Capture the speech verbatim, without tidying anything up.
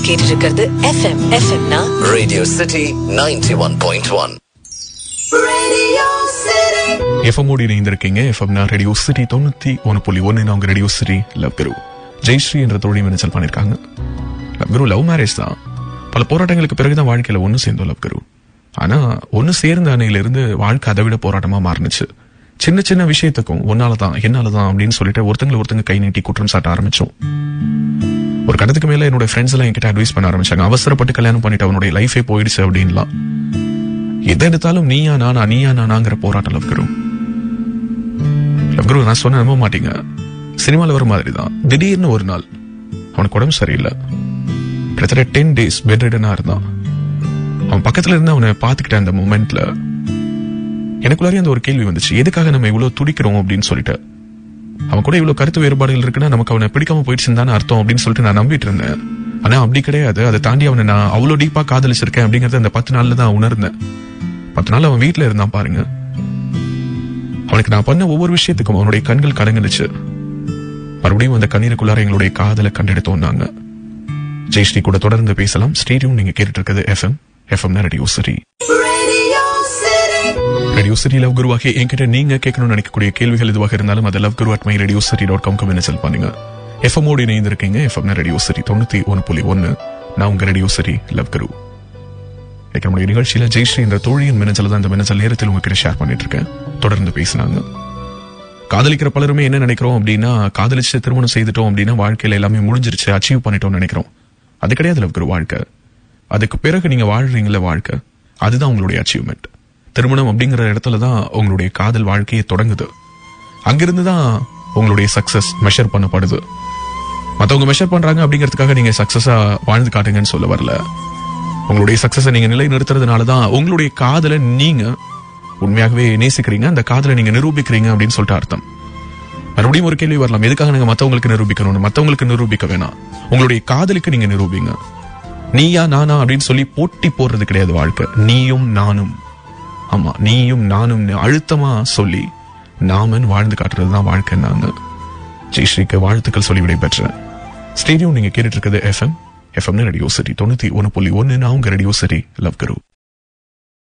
கேட்டுட்டு இருக்கிறது எஃப்எம். எஃப்எம்னா radio city ninety one point one. எஃப்எம்மோடு இணைந்திருக்கீங்க. எஃப்எம்னா ரேடியோ சிட்டி தொண்ணூத்தி ஒன்னு புள்ளி ஒன்னு. அவங்க radio city love guru Jayashree என்ற தோழி மென்சல் பண்ணிருக்காங்க. லவ் குரு லவ் மேரேஜ் தான். பல போராட்டங்களுக்கு பிறகுதான் வாழ்க்கையில ஒன்னு சேர்ந்தோம் லவ் குரு. ஆனா ஒன்னு சேர்ந்த அணையில இருந்து வாழ்க்கை அதை விட போராட்டமா மாறுனுச்சு. சின்ன சின்ன விஷயத்துக்கும் ஒன்னாலதான் என்னாலதான் அப்படின்னு சொல்லிட்டு ஒருத்தங்களை ஒருத்தங்க கை நீட்டி குற்றம் சாட்ட ஆரம்பிச்சோம். ஒரு கட்டத்துக்கு மேல என்னோட ஃப்ரெண்ட்ஸ் எல்லாம் என்கிட்ட அட்வைஸ் பண்ண ஆரம்பிச்சாங்க, அவசரப்பட்டு கல்யாணம் பண்ணிட்டு அவனுடைய லைஃபே போயிடுச்சு அப்படின்லாம். எதை எடுத்தாலும் நீயா நானா நீயா நானாங்கிற போராட்டம் லவ் குரு. லவ் குரு நான் சொன்ன நம்ப மாட்டீங்க, சினிமால வர மாதிரி தான். திடீர்னு ஒரு நாள் அவனுக்கு உடம்பு சரியில்லை. கிட்டத்தட்ட டென் டேஸ் பெட் ரிடனா இருந்தான். அவன் பக்கத்துல இருந்து அவனை பாத்துக்கிட்ட அந்த மூமெண்ட்ல எனக்குள்ளாரே அந்த ஒரு கேள்வி வந்துச்சு, எதுக்காக நம்ம இவ்வளவு துடிக்கிறோம் அப்படின்னு சொல்லிட்டு. அவன் கூட இவ்வளவு கருத்து வேறுபாடுகள் இருக்குன்னா நமக்கு அவனை பிடிக்காம போயிடுச்சுன்னு தானே அர்த்தம் அப்படின்னு சொல்லிட்டு நான் நம்பிட்டு இருந்தேன். ஆனா அப்படி கிடையாது. அதை தாண்டி அவனை நான் அவ்வளவு டீப்பா காதலிச்சிருக்கேன் அப்படிங்கறத அந்த பத்து நாள்ல தான் உணர்ந்தேன். பத்து நாள் அவன் வீட்டுல இருந்தான் பாருங்க. அவனுக்கு நான் பண்ண ஒவ்வொரு விஷயத்துக்கும் அவனுடைய கண்கள் கலங்குச்சு. மறுபடியும் அந்த கண்ணீருக்குள்ளார எங்களுடைய காதலை கண்டெடுத்தோம்னாங்க. ஜெயஸ்ரீ கூட தொடர்ந்து பேசலாம். ஸ்டேடியம் நீங்க கேட்டுட்டு இருக்கிறது எஃப்எம். எஃப்எம்னா radio city. Radio city love குருவாக என்கிட்ட நீங்க கேட்கணும்னு நினைக்கக்கூடிய கேள்விகள் எதுவாக இருந்தாலும் அதை love guru at my radio city dot com message பண்ணுங்க. எஃப்எம்மோடு இணைந்திருக்கீங்க. எஃப்எம்னா ரேடியோ சிட்டி தொண்ணூத்தி ஒன்னு புள்ளி ஒன்னு. நான் உங்க ரேடியோ சிட்டி லவ் குரு. நம்முடைய நிகழ்ச்சியில ஜெயஸ்ரீ என்ற தோழியின் மின்னஞ்சல் தான் இந்த மின்னஞ்சல் நேரத்தில் உங்ககிட்ட ஷேர் பண்ணிட்டு இருக்கேன். தொடர்ந்து பேசினாங்க. காதலிக்கிற பலருமே என்ன நினைக்கிறோம் அப்படின்னா, காதலிச்சு திருமணம் செய்துட்டோம் அப்படின்னா வாழ்க்கையில எல்லாமே முடிஞ்சிருச்சு, அச்சீவ் பண்ணிட்டோம்னு நினைக்கிறோம். அது கிடையாது லவ் குரு. வாழ்க்கை அதுக்கு பிறகு நீங்க வாழ்றீங்களா வாழ்க்கை, அதுதான் உங்களுடைய அச்சீவ்மெண்ட். திருமணம் அப்படிங்கிற இடத்துலதான் உங்களுடைய காதல் வாழ்க்கையை தொடங்குது. அங்கிருந்து தான் உங்களுடைய சக்சஸ் மெஷர் பண்ணப்படுது. மத்தவங்க மெஷர் பண்றாங்க அப்படிங்கிறதுக்காக நீங்க சக்சஸா வாழ்ந்து காட்டுங்கன்னு சொல்ல வரல. உங்களுடைய சக்சஸை நீங்க நிலை நிறுத்துறதுனாலதான் உங்களுடைய காதலை நீங்க உண்மையாகவே நேசிக்கிறீங்க, அந்த காதலை நீங்க நிரூபிக்கிறீங்க அப்படின்னு சொல்லிட்டு அர்த்தம். மறுபடியும் ஒரு கேள்வி வரலாம், எதுக்காக நீங்க மத்தவங்களுக்கு நிரூபிக்கணும்னு. மத்தவங்களுக்கு நிரூபிக்க வேணாம், உங்களுடைய காதலுக்கு நீங்க நிரூபிங்க. நீயா நானா அப்படின்னு சொல்லி போட்டி போடுறது கிடையாது வாழ்க்கை. நீயும் நானும், ஆமா நீயும் நானும் அழுத்தமா சொல்லி நாமன் வாழ்ந்து காட்டுறதுதான் வாழ்க்கை. நாங்க ஜெயஸ்ரீக்கு வாழ்த்துக்கள் சொல்லி விடைபெற்றேன். ஸ்டேடியம் நீங்க கேட்டுட்டு இருக்கிறது எஃப்எம். எஃப்எம்னு ரேடியோ சிட்டி தொண்ணூத்தி ஒன்னு புள்ளி ஒன்னு. நான் உங்க ரேடியோ சிட்டி லவ் குரு.